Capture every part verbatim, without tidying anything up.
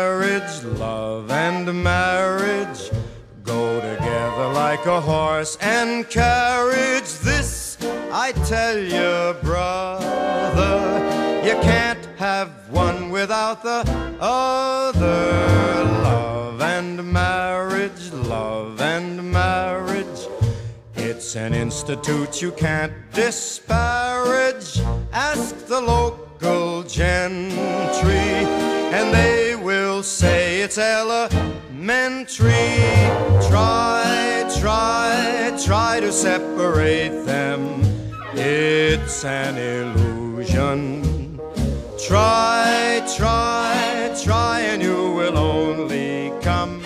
marriage, love and marriage go together like a horse and carriage. This I tell you, brother, you can't have one without the other. Love and marriage, love and marriage, it's an institute you can't disparage. Ask the local gentry and they will say it's elementary. Try, try, try to separate them, it's an illusion. Try, try, try and you will only come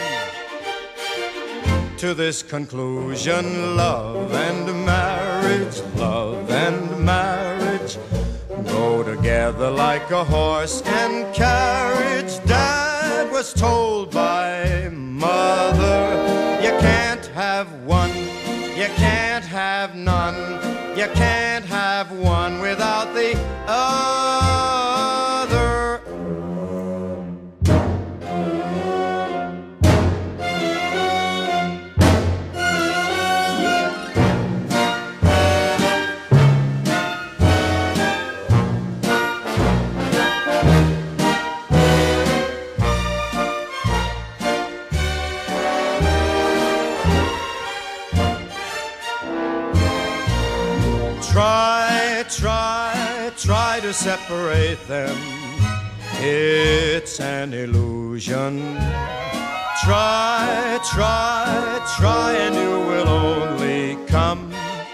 to this conclusion. Love and marriage, love and marriage go together like a horse and carriage. Dad was told by mother, you can't have one, you can't have none, you can't have one without the other. Try, try, try to separate them, it's an illusion. Try, try, try and you will only come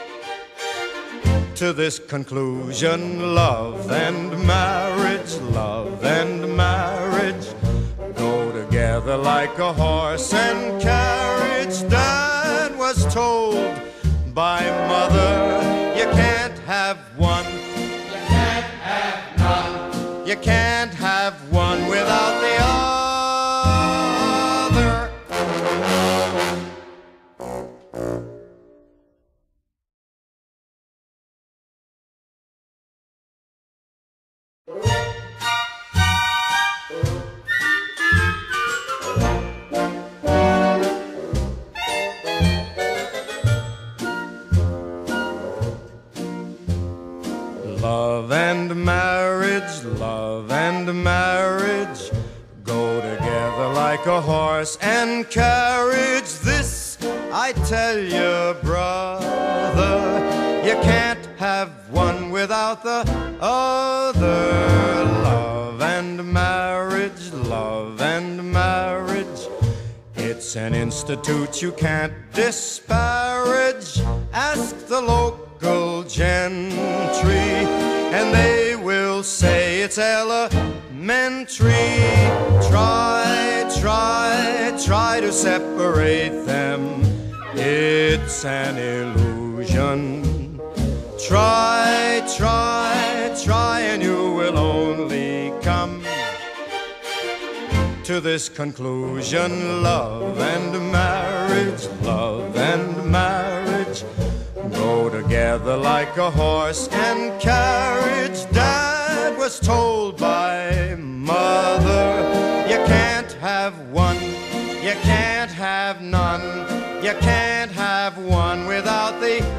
to this conclusion. Love and marriage, love and marriage go together like a horse and carriage. Dad was told by mother, you can't have one, you can't have none, you can't have one without the other. Love and marriage, love and marriage go together like a horse and carriage. This I tell you, brother, you can't have one without the other. Love and marriage, love and marriage, it's an institute you can't disparage. Ask the local gentry and they will say it's elementary. Try, try, try to separate them, it's an illusion. Try, try, try and you will only come to this conclusion. Love and marriage, love and marriage go together like a horse and carriage. Dad was told by mother, you can't have one, you can't have none, you can't have one without the